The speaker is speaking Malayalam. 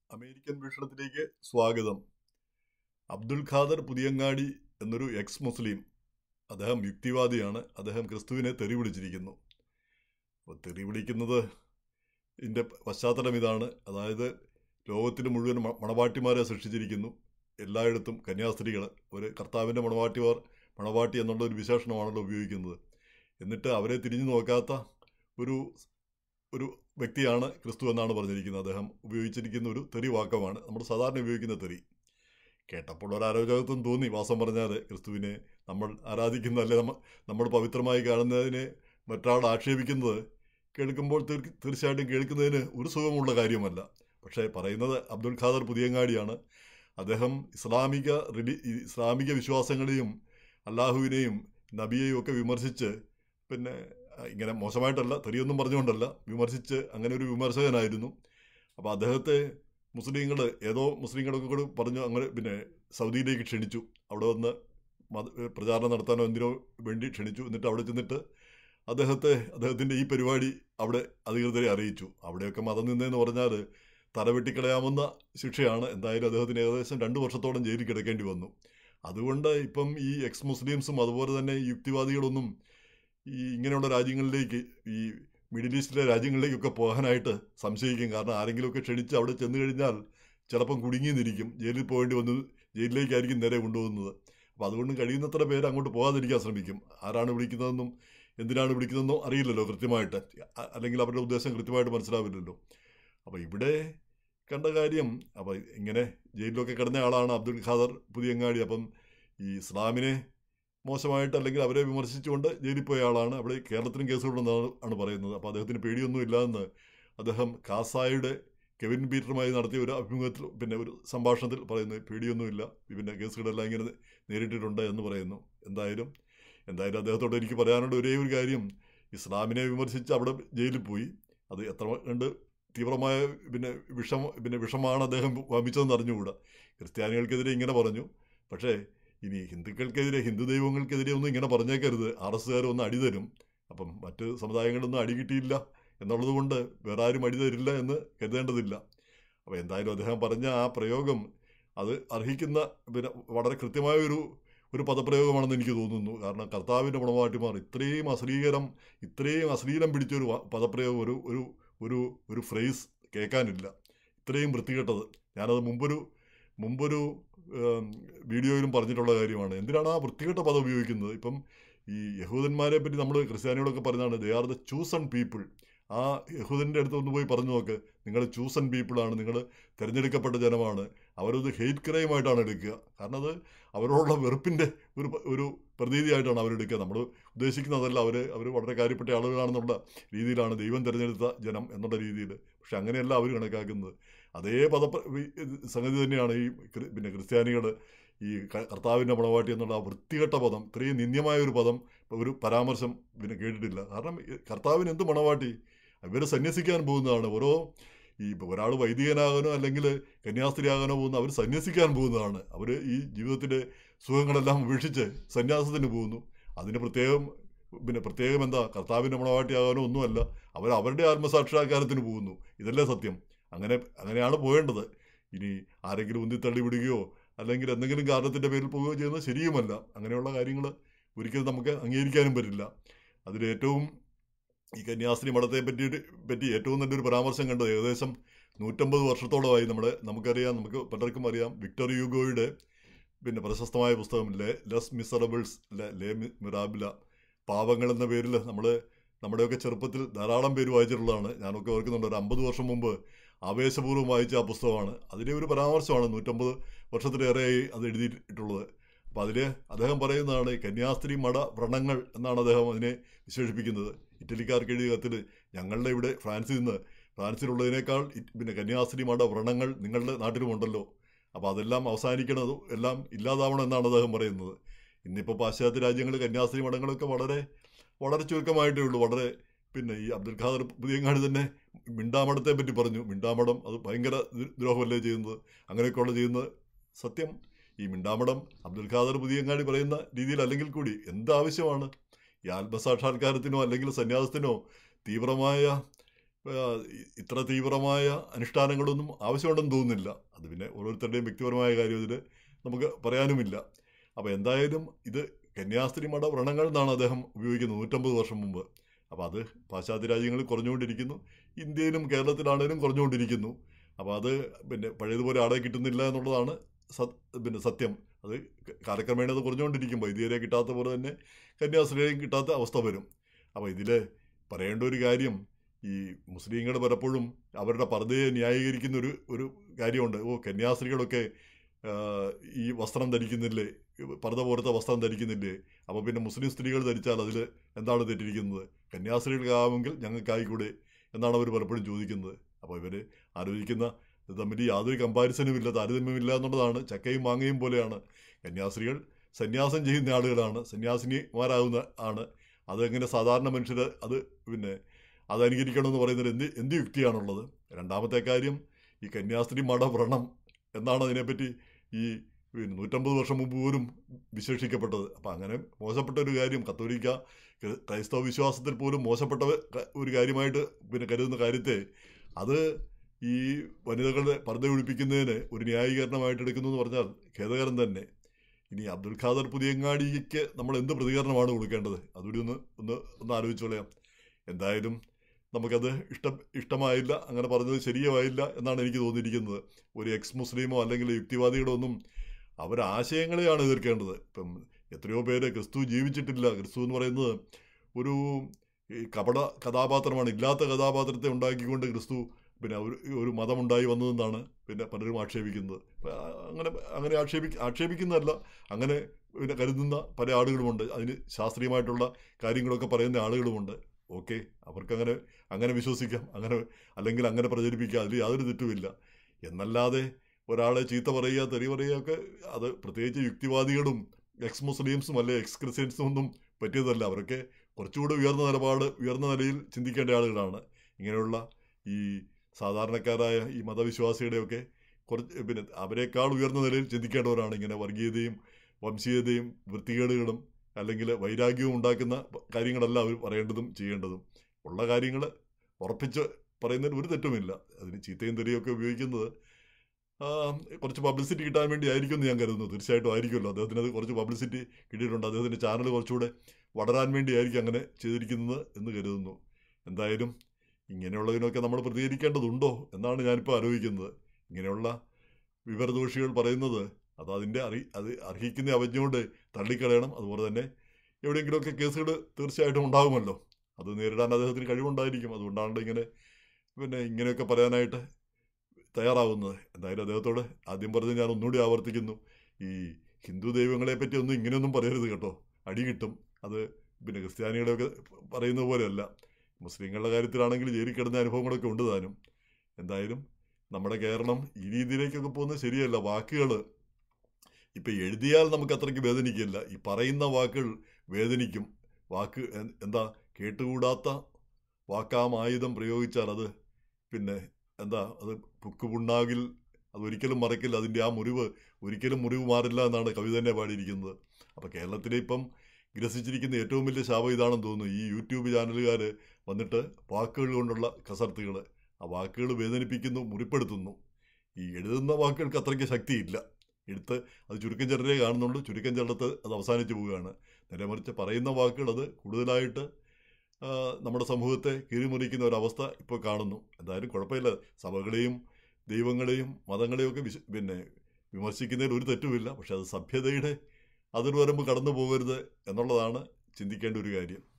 അമേരിക്കൻ വീക്ഷണത്തിലേക്ക് സ്വാഗതം. അബ്ദുൽ ഖാദർ പുതിയങ്ങാടി എന്നൊരു എക്സ് മുസ്ലിം, അദ്ദേഹം യുക്തിവാദിയാണ്. അദ്ദേഹം ക്രിസ്തുവിനെ തെറി വിളിച്ചിരിക്കുന്നു. അപ്പോൾ തെറി വിളിക്കുന്നത് ഇതിൻ്റെ പശ്ചാത്തലം ഇതാണ്. അതായത് ലോകത്തിന് മുഴുവൻ മണവാട്ടിമാരെ സൃഷ്ടിച്ചിരിക്കുന്നു. എല്ലായിടത്തും കന്യാസ്ത്രീകൾ, ഒരു കർത്താവിൻ്റെ മണവാട്ടി എന്നുള്ള ഒരു വിശേഷണമാണല്ലോ ഉപയോഗിക്കുന്നത്. എന്നിട്ട് അവരെ തിരിഞ്ഞു നോക്കാത്ത ഒരു ഒരു വ്യക്തിയാണ് ക്രിസ്തു എന്നാണ് പറഞ്ഞിരിക്കുന്നത്. അദ്ദേഹം ഉപയോഗിച്ചിരിക്കുന്ന ഒരു തെറി വാക്കമാണ്, നമ്മൾ സാധാരണ ഉപയോഗിക്കുന്ന തെറി. കേട്ടപ്പോൾ ഒരു അരോചകത്വം തോന്നി. വാസം പറഞ്ഞാൽ ക്രിസ്തുവിനെ നമ്മൾ ആരാധിക്കുന്ന, അല്ലെ നമ്മൾ പവിത്രമായി കാണുന്നതിനെ മറ്റൊരാൾ ആക്ഷേപിക്കുന്നത് കേൾക്കുമ്പോൾ തീർച്ചയായിട്ടും കേൾക്കുന്നതിന് ഒരു സുഖമുള്ള കാര്യമല്ല. പക്ഷേ പറയുന്നത് അബ്ദുൽ ഖാദർ പുതിയങ്ങാടിയാണ്. അദ്ദേഹം ഇസ്ലാമിക വിശ്വാസങ്ങളെയും അള്ളാഹുവിനെയും നബിയെയും ഒക്കെ വിമർശിച്ച്, പിന്നെ ഇങ്ങനെ മോശമായിട്ടല്ല, തെറിയൊന്നും പറഞ്ഞുകൊണ്ടല്ല, വിമർശിച്ച് അങ്ങനെ ഒരു വിമർശകനായിരുന്നു. അപ്പോൾ അദ്ദേഹത്തെ മുസ്ലിങ്ങളൊക്കെ കൂടി പറഞ്ഞു അങ്ങനെ പിന്നെ സൗദിയിലേക്ക് ക്ഷണിച്ചു. അവിടെ വന്ന് പ്രചാരണം നടത്താനോ എന്തിനോ വേണ്ടി ക്ഷണിച്ചു. എന്നിട്ട് അവിടെ ചെന്നിട്ട് അദ്ദേഹത്തിൻ്റെ ഈ പരിപാടി അവിടെ അധികൃതരെ അറിയിച്ചു. അവിടെയൊക്കെ മതം നിന്നതെന്ന് പറഞ്ഞാൽ തലവെട്ടിക്കളയാവുന്ന ശിക്ഷയാണ്. എന്തായാലും അദ്ദേഹത്തിന് ഏകദേശം 2 വർഷത്തോളം ജയിലിൽ കിടക്കേണ്ടി വന്നു. അതുകൊണ്ട് ഇപ്പം ഈ എക്സ് മുസ്ലിംസും അതുപോലെ തന്നെ യുക്തിവാദികളൊന്നും ഈ ഇങ്ങനെയുള്ള രാജ്യങ്ങളിലേക്ക്, ഈ മിഡിൽ ഈസ്റ്റിലെ രാജ്യങ്ങളിലേക്കൊക്കെ പോകാനായിട്ട് സംശയിക്കും. കാരണം ആരെങ്കിലുമൊക്കെ ക്ഷണിച്ച് അവിടെ ചെന്ന് കഴിഞ്ഞാൽ ചിലപ്പം കുടുങ്ങിയെന്നിരിക്കും, ജയിലിൽ പോകേണ്ടി വന്ന് ജയിലിലേക്കായിരിക്കും നേരെ കൊണ്ടുപോകുന്നത്. അപ്പോൾ അതുകൊണ്ട് കഴിയുന്നത്ര പേര് അങ്ങോട്ട് പോകാതിരിക്കാൻ ശ്രമിക്കും. ആരാണ് വിളിക്കുന്നതെന്നും എന്തിനാണ് വിളിക്കുന്നതെന്നോ അറിയില്ലല്ലോ കൃത്യമായിട്ട്, അല്ലെങ്കിൽ അവരുടെ ഉദ്ദേശം കൃത്യമായിട്ട് മനസ്സിലാവില്ലല്ലോ. അപ്പോൾ ഇവിടെ കണ്ട കാര്യം, അപ്പോൾ ഇങ്ങനെ ജയിലിലൊക്കെ കിടന്ന ആളാണ് അബ്ദുൽ ഖാദർ പുതിയങ്ങാടി. അപ്പം ഈ ഇസ്ലാമിനെ മോശമായിട്ട് അല്ലെങ്കിൽ അവരെ വിമർശിച്ചുകൊണ്ട് ജയിലിൽ പോയ ആളാണ്. അവിടെ കേരളത്തിലും കേസുകളുണ്ടെന്നാണ് പറയുന്നത്. അപ്പോൾ അദ്ദേഹത്തിന് പേടിയൊന്നും ഇല്ലാതെന്ന് അദ്ദേഹം കാസായുടെ കെവിൻ പീറ്ററുമായി നടത്തിയ ഒരു അഭിമുഖത്തിൽ, പിന്നെ ഒരു സംഭാഷണത്തിൽ പറയുന്നു. പേടിയൊന്നുമില്ല, പിന്നെ കേസുകളെല്ലാം ഇങ്ങനെ നേരിട്ടിട്ടുണ്ട് എന്ന് പറയുന്നു. എന്തായാലും അദ്ദേഹത്തോട് എനിക്ക് പറയാനുള്ള ഒരേ ഒരു കാര്യം, ഇസ്ലാമിനെ വിമർശിച്ച് അവിടെ ജയിലിൽ പോയി. അത് എത്ര കണ്ട് തീവ്രമായ വിഷമാണ് അദ്ദേഹം വമിച്ചതെന്ന് അറിഞ്ഞുകൂടാ. ക്രിസ്ത്യാനികൾക്കെതിരെ ഇങ്ങനെ പറഞ്ഞു, പക്ഷേ ഇനി ഹിന്ദുക്കൾക്കെതിരെ, ഹിന്ദു ദൈവങ്ങൾക്കെതിരെ ഒന്നും ഇങ്ങനെ പറഞ്ഞേക്കരുത്, RSകാർ ഒന്ന് അടി തരും. അപ്പം മറ്റ് സമുദായങ്ങളൊന്നും അടി കിട്ടിയില്ല എന്നുള്ളത് കൊണ്ട് വേറെ ആരും അടി തരില്ല എന്ന് കരുതേണ്ടതില്ല. അപ്പോൾ എന്തായാലും അദ്ദേഹം പറഞ്ഞ ആ പ്രയോഗം അത് അർഹിക്കുന്ന, വളരെ കൃത്യമായ ഒരു പദപ്രയോഗമാണെന്ന് എനിക്ക് തോന്നുന്നു. കാരണം കർത്താവിൻ്റെ മണവാട്ടിമാർ ഇത്രയും അശ്ലീലം പിടിച്ചൊരു പദപ്രയോഗം, ഒരു ഫ്രേസ് കേൾക്കാനില്ല. ഇത്രയും വൃത്തികെട്ടത്. ഞാനത് മുമ്പൊരു വീഡിയോയിലും പറഞ്ഞിട്ടുള്ള കാര്യമാണ്. എന്തിനാണ് ആ വൃത്തികെട്ട പദം ഉപയോഗിക്കുന്നത്? ഇപ്പം ഈ യഹൂദന്മാരെ പറ്റി നമ്മൾ ക്രിസ്ത്യാനികളൊക്കെ പറഞ്ഞാണ് they are the chosen people. ആ യഹൂദൻ്റെ അടുത്ത് ഒന്ന് പോയി പറഞ്ഞു നോക്ക്, നിങ്ങൾ ചൂസൺ പീപ്പിളാണ്, നിങ്ങൾ തിരഞ്ഞെടുക്കപ്പെട്ട ജനമാണ്. അവരത് ഹെയ്റ്റ് ക്രൈമായിട്ടാണ് എടുക്കുക. കാരണം അത് അവരോടുള്ള വെറുപ്പിൻ്റെ ഒരു പ്രതീതിയായിട്ടാണ് അവരെടുക്കുക. നമ്മൾ ഉദ്ദേശിക്കുന്നതല്ല, അവർ വളരെ കാര്യപ്പെട്ട ആളുകളാണെന്നുള്ള രീതിയിലാണ്, ദൈവം തിരഞ്ഞെടുത്ത ജനം എന്നുള്ള രീതിയിൽ. പക്ഷെ അങ്ങനെയല്ല അവർ കണക്കാക്കുന്നത്. അതേ സംഗതി തന്നെയാണ് ഈ ക്രിസ്ത്യാനികൾ ഈ കർത്താവിൻ്റെ മണവാട്ടി എന്നുള്ള ആ വൃത്തികെട്ട പദം, ഇത്രയും നിന്ദ്യമായ ഒരു പദം, ഒരു പരാമർശം കേട്ടിട്ടില്ല. കാരണം കർത്താവിന് എന്ത് മണവാട്ടി? ഇവർ സന്യസിക്കാൻ പോകുന്നതാണ്. ഒരാൾ വൈദികനാകാനോ അല്ലെങ്കിൽ കന്യാസ്ത്രീയാകാനോ പോകുന്ന, അവർ സന്യസിക്കാൻ പോകുന്നതാണ്. അവർ ഈ ജീവിതത്തിൻ്റെ സുഖങ്ങളെല്ലാം ഉപേക്ഷിച്ച് സന്യാസത്തിന് പോകുന്നു. അതിന് പ്രത്യേകം എന്താ, കർത്താവിൻ്റെ മണവാട്ടിയാകാനോ ഒന്നുമല്ല, അവരുടെ ആത്മസാക്ഷാത്കാരത്തിന് പോകുന്നു. ഇതല്ലേ സത്യം? അങ്ങനെയാണ് പോകേണ്ടത്. ഇനി ആരെങ്കിലും ഉന്തിത്തള്ളി വിടുകയോ അല്ലെങ്കിൽ എന്തെങ്കിലും കാരണത്തിൻ്റെ പേരിൽ പോവുകയോ ചെയ്യുന്നത് ശരിയുമല്ല. അങ്ങനെയുള്ള കാര്യങ്ങൾ ഒരിക്കലും നമുക്ക് അംഗീകരിക്കാനും പറ്റില്ല. അതിലേറ്റവും ഈ കന്യാസ്ത്രീ മഠത്തെ പറ്റി ഏറ്റവും നല്ലൊരു പരാമർശം കണ്ടത് ഏകദേശം 150 വർഷത്തോളമായി. നമുക്ക് പലർക്കും അറിയാം, വിക്ടർ യൂഗോയുടെ പ്രശസ്തമായ പുസ്തകം ലെസ് മിസറബിൾസ് ലേ മിറാബില, പാവങ്ങൾ എന്ന പേരിൽ നമ്മുടെയൊക്കെ ചെറുപ്പത്തിൽ ധാരാളം പേര് വായിച്ചിട്ടുള്ളതാണ്. ഞാനൊക്കെ ഓർക്കുന്നുണ്ട്, ഒരു 50 വർഷം മുമ്പ് ആവേശപൂർവ്വം വായിച്ച ആ പുസ്തകമാണ്. അതിലെ ഒരു പരാമർശമാണ് 150 വർഷത്തിലേറെയായി അത് എഴുതിയിട്ടുള്ളത്. അപ്പോൾ അതിൽ അദ്ദേഹം പറയുന്നതാണ് കന്യാസ്ത്രീ മഠ വ്രണങ്ങൾ എന്നാണ് അദ്ദേഹം അതിനെ വിശേഷിപ്പിക്കുന്നത്. ഇറ്റലിക്കാർക്ക് എഴുതിയ കത്തിൽ, ഞങ്ങളുടെ ഇവിടെ ഫ്രാൻസിലുള്ളതിനേക്കാൾ കന്യാസ്ത്രീ മഠ വ്രണങ്ങൾ നിങ്ങളുടെ നാട്ടിലുമുണ്ടല്ലോ, അപ്പോൾ അതെല്ലാം അവസാനിക്കണതും എല്ലാം ഇല്ലാതാവണം എന്നാണ് അദ്ദേഹം പറയുന്നത്. ഇന്നിപ്പോൾ പാശ്ചാത്യ രാജ്യങ്ങളിൽ കന്യാസ്ത്രീ മഠങ്ങളൊക്കെ വളരെ വളരെ ചുരുക്കമായിട്ടേ ഉള്ളൂ. ഈ അബ്ദുൽ ഖാദർ പുതിയങ്ങാടി തന്നെ മിണ്ടാമഠത്തെ പറ്റി പറഞ്ഞു. മിണ്ടാമഠം അത് ഭയങ്കര ദ്രോഹമല്ലേ ചെയ്യുന്നത്, അങ്ങനെയൊക്കെയുള്ള ചെയ്യുന്നത്. സത്യം, ഈ മിണ്ടാമഠം അബ്ദുൽ ഖാദർ പുതിയങ്ങാടി പറയുന്ന രീതിയിൽ അല്ലെങ്കിൽ കൂടി എന്താവശ്യമാണ്? ഈ ആത്മസാക്ഷാത്കാരത്തിനോ അല്ലെങ്കിൽ സന്യാസത്തിനോ തീവ്രമായ ഇത്ര തീവ്രമായ അനുഷ്ഠാനങ്ങളൊന്നും ആവശ്യമുണ്ടെന്ന് തോന്നുന്നില്ല. അത് പിന്നെ ഓരോരുത്തരുടെയും വ്യക്തിപരമായ കാര്യം ഇതിൽ നമുക്ക് പറയാനുമില്ല. അപ്പോൾ എന്തായാലും ഇത് കന്യാസ്ത്രീ മഠ വ്രണങ്ങൾ എന്നാണ് അദ്ദേഹം ഉപയോഗിക്കുന്നത് 150 വർഷം മുമ്പ്. അപ്പോൾ അത് പാശ്ചാത്യ രാജ്യങ്ങളിൽ കുറഞ്ഞുകൊണ്ടിരിക്കുന്നു, ഇന്ത്യയിലും കേരളത്തിലാണേലും കുറഞ്ഞുകൊണ്ടിരിക്കുന്നു. അപ്പോൾ അത് പിന്നെ പഴയതുപോലെ ആളെ കിട്ടുന്നില്ല എന്നുള്ളതാണ് സത്യം. അത് കാലക്രമേണ അത് കുറഞ്ഞുകൊണ്ടിരിക്കും. വൈദികരെ കിട്ടാത്ത പോലെ തന്നെ കന്യാസ്ത്രീയെയും കിട്ടാത്ത അവസ്ഥ വരും. അപ്പോൾ ഇതിൽ പറയേണ്ട ഒരു കാര്യം, ഈ മുസ്ലിങ്ങൾ പലപ്പോഴും അവരുടെ പർദ്ദയെ ന്യായീകരിക്കുന്ന ഒരു കാര്യമുണ്ട്. കന്യാസ്ത്രീകളൊക്കെ ഈ വസ്ത്രം ധരിക്കുന്നില്ലേ, പർദ്ദ പോലത്തെ വസ്ത്രം ധരിക്കുന്നില്ലേ, അപ്പോൾ പിന്നെ മുസ്ലിം സ്ത്രീകൾ ധരിച്ചാൽ അതിൽ എന്താണ് തെറ്റിരിക്കുന്നത്? കന്യാസ്ത്രീകൾക്കാവുമെങ്കിൽ ഞങ്ങൾക്കായിക്കൂടെ എന്നാണ് അവർ പലപ്പോഴും ചോദിക്കുന്നത്. അപ്പോൾ ഇവർ ആലോചിക്കുന്ന ഇത് തമ്മിൽ യാതൊരു കമ്പാരിസനുമില്ല, താരതമ്യമില്ല എന്നുള്ളതാണ്. ചക്കയും മാങ്ങയും പോലെയാണ്. കന്യാസ്ത്രീകൾ സന്യാസം ചെയ്യുന്ന ആളുകളാണ്, സന്യാസിനിമാരാകുന്ന ആണ്. അതെങ്ങനെ സാധാരണ മനുഷ്യർ അത് പിന്നെ അത് അനുകരിക്കണമെന്ന് പറയുന്നതിൽ എന്ത് യുക്തിയാണുള്ളത്? രണ്ടാമത്തെ കാര്യം, ഈ കന്യാസ്ത്രീ മഠവ്രണം എന്നാണ് അതിനെപ്പറ്റി ഈ 150 വർഷം മുമ്പ് പോലും വിശേഷിക്കപ്പെട്ടത്. അപ്പം അങ്ങനെ മോശപ്പെട്ട ഒരു കാര്യം, കത്തോലിക്ക ക്രൈസ്തവ വിശ്വാസത്തിൽ പോലും മോശപ്പെട്ട ഒരു കാര്യമായിട്ട് കരുതുന്ന കാര്യത്തെ അത് ഈ വനിതകളുടെ പർദ്ദ ഒഴിപ്പിക്കുന്നതിന് ഒരു ന്യായീകരണമായിട്ട് എടുക്കുന്നു എന്ന് പറഞ്ഞാൽ ഖേദകരം തന്നെ. ഇനി അബ്ദുൽ ഖാദർ പുതിയങ്ങാടിക്ക് നമ്മൾ എന്ത് പ്രതികരണമാണ് കൊടുക്കേണ്ടത്? അതുകൂടി ഒന്ന് ആലോചിച്ചോളയാം. എന്തായാലും നമുക്കത് ഇഷ്ടമായില്ല, അങ്ങനെ പറഞ്ഞത് ശരിയായില്ല എന്നാണ് എനിക്ക് തോന്നിയിരിക്കുന്നത്. ഒരു എക്സ് മുസ്ലിമോ അല്ലെങ്കിൽ യുക്തിവാദികളോ ഒന്നും അവരാശയങ്ങളെയാണ് എതിർക്കേണ്ടത്. ഇപ്പം എത്രയോ പേര് ക്രിസ്തു ജീവിച്ചിട്ടില്ല. ക്രിസ്തു എന്ന് പറയുന്നത് ഒരു കപട കഥാപാത്രമാണ്. ഇല്ലാത്ത കഥാപാത്രത്തെ ഉണ്ടാക്കിക്കൊണ്ട് ക്രിസ്തു ഒരു മതമുണ്ടായി വന്നതെന്നാണ് പലരും ആക്ഷേപിക്കുന്നത്. അങ്ങനെ ആക്ഷേപിക്കുന്നതല്ല, അങ്ങനെ കരുതുന്ന പല ആളുകളുമുണ്ട്. അതിന് ശാസ്ത്രീയമായിട്ടുള്ള കാര്യങ്ങളൊക്കെ പറയുന്ന ആളുകളുമുണ്ട്. ഓക്കെ, അങ്ങനെ വിശ്വസിക്കാം, അല്ലെങ്കിൽ അങ്ങനെ പ്രചരിപ്പിക്കാം, അതിൽ യാതൊരു തെറ്റുമില്ല. എന്നല്ലാതെ ഒരാളെ ചീത്ത പറയുക, തെറി പറയുക ഒക്കെ അത് പ്രത്യേകിച്ച് യുക്തിവാദികളും എക്സ് മുസ്ലിംസും അല്ലെ എക്സ് ക്രിസ്ത്യൻസും ഒന്നും പറ്റിയതല്ല. അവരൊക്കെ കുറച്ചുകൂടി ഉയർന്ന നിലയിൽ ചിന്തിക്കേണ്ട ആളുകളാണ്. ഇങ്ങനെയുള്ള ഈ സാധാരണക്കാരായ ഈ മതവിശ്വാസികളുടെയൊക്കെ അവരെക്കാൾ ഉയർന്ന നിലയിൽ ചിന്തിക്കേണ്ടവരാണ്. ഇങ്ങനെ വർഗീയതയും വംശീയതയും വൃത്തികേടുകളും അല്ലെങ്കിൽ വൈരാഗ്യവും ഉണ്ടാക്കുന്ന കാര്യങ്ങളല്ല അവർ പറയേണ്ടതും ചെയ്യേണ്ടതും. ഉള്ള കാര്യങ്ങൾ ഉറപ്പിച്ച് പറയുന്നതിന് ഒരു തെറ്റുമില്ല. അതിന് ചീത്തയും തെറിയൊക്കെ ഉപയോഗിക്കുന്നത് കുറച്ച് പബ്ലിസിറ്റി കിട്ടാൻ വേണ്ടി ആയിരിക്കും എന്ന് ഞാൻ കരുതുന്നു. തീർച്ചയായിട്ടും ആയിരിക്കുമല്ലോ. അദ്ദേഹത്തിന് അത് കുറച്ച് പബ്ലിസിറ്റി കിട്ടിയിട്ടുണ്ട്. അദ്ദേഹത്തിൻ്റെ ചാനൽ കുറച്ചുകൂടെ വളരാൻ വേണ്ടി ആയിരിക്കും അങ്ങനെ ചെയ്തിരിക്കുന്നത് എന്ന് കരുതുന്നു. എന്തായാലും ഇങ്ങനെയുള്ളതിനൊക്കെ നമ്മൾ പ്രതികരിക്കേണ്ടതുണ്ടോ എന്നാണ് ഞാനിപ്പോൾ ആലോചിക്കുന്നത്. ഇങ്ങനെയുള്ള വിവരദോഷികൾ പറയുന്നത് അത് അർഹിക്കുന്ന അവജ്ഞയോട് തള്ളിക്കളയണം. അതുപോലെ തന്നെ എവിടെയെങ്കിലുമൊക്കെ കേസുകൾ തീർച്ചയായിട്ടും ഉണ്ടാകുമല്ലോ. അത് നേരിടാൻ അദ്ദേഹത്തിന് കഴിവുണ്ടായിരിക്കും. അതുകൊണ്ടാണ് ഇങ്ങനെയൊക്കെ പറയാനായിട്ട് തയ്യാറാവുന്നത്. എന്തായാലും അദ്ദേഹത്തോട് ആദ്യം പറഞ്ഞ് ഞാൻ ഒന്നുകൂടി ആവർത്തിക്കുന്നു, ഈ ഹിന്ദു ദൈവങ്ങളെ പറ്റി ഒന്നും ഇങ്ങനെയൊന്നും പറയരുത് കേട്ടോ, അടി കിട്ടും. അത് ക്രിസ്ത്യാനികളെയൊക്കെ പറയുന്നത് പോലെയല്ല. മുസ്ലിങ്ങളുടെ കാര്യത്തിലാണെങ്കിൽ ജയിലിൽ കിടന്ന അനുഭവങ്ങളൊക്കെ ഉണ്ട് താനും. എന്തായാലും നമ്മുടെ കേരളം ഈ രീതിയിലേക്കൊക്കെ പോകുന്നത് ശരിയല്ല. വാക്കുകൾ ഇപ്പം എഴുതിയാൽ നമുക്ക് അത്രയ്ക്ക് വേദനിക്കില്ല, ഈ പറയുന്ന വാക്കുകൾ വേദനിക്കും. കേട്ടുകൂടാത്ത വാക്കാമായുധം പ്രയോഗിച്ചാൽ അത് അത് പുക്കുപുണ്ണാകിൽ അതൊരിക്കലും മറക്കില്ല, അതിൻ്റെ ആ മുറിവ് ഒരിക്കലും മാറില്ല എന്നാണ് കവി തന്നെ പാടിയിരിക്കുന്നത്. അപ്പോൾ കേരളത്തിലെ ഇപ്പം ഗ്രസിച്ചിരിക്കുന്ന ഏറ്റവും വലിയ ശാപം ഇതാണെന്ന് തോന്നുന്നു. ഈ യൂട്യൂബ് ചാനലുകാർ വന്നിട്ട് വാക്കുകൾ കൊണ്ടുള്ള കസർത്തുകൾ, ആ വാക്കുകൾ വേദനിപ്പിക്കുന്നു, മുറിപ്പെടുത്തുന്നു. ഈ എഴുതുന്ന വാക്കുകൾക്ക് അത്രയ്ക്ക് ശക്തിയില്ല. അത് ചുരുക്കം ചിലരെ കാണുന്നുണ്ട്, ചുരുക്കം ചിലത്ത് അത് അവസാനിച്ച് പോവുകയാണ്. നേരെമറിച്ച് പറയുന്ന വാക്കുകൾ അത് കൂടുതലായിട്ട് നമ്മുടെ സമൂഹത്തെ കീറിമുറിക്കുന്ന ഒരവസ്ഥ ഇപ്പോൾ കാണുന്നു. എന്തായാലും കുഴപ്പമില്ല, സഭകളെയും ദൈവങ്ങളെയും മതങ്ങളെയും ഒക്കെ വിമർശിക്കുന്നതിൽ ഒരു തെറ്റുമില്ല. പക്ഷെ അത് സഭ്യതയുടെ അതിർവരമ്പ് കടന്നു പോകരുത് എന്നുള്ളതാണ് ചിന്തിക്കേണ്ട ഒരു കാര്യം.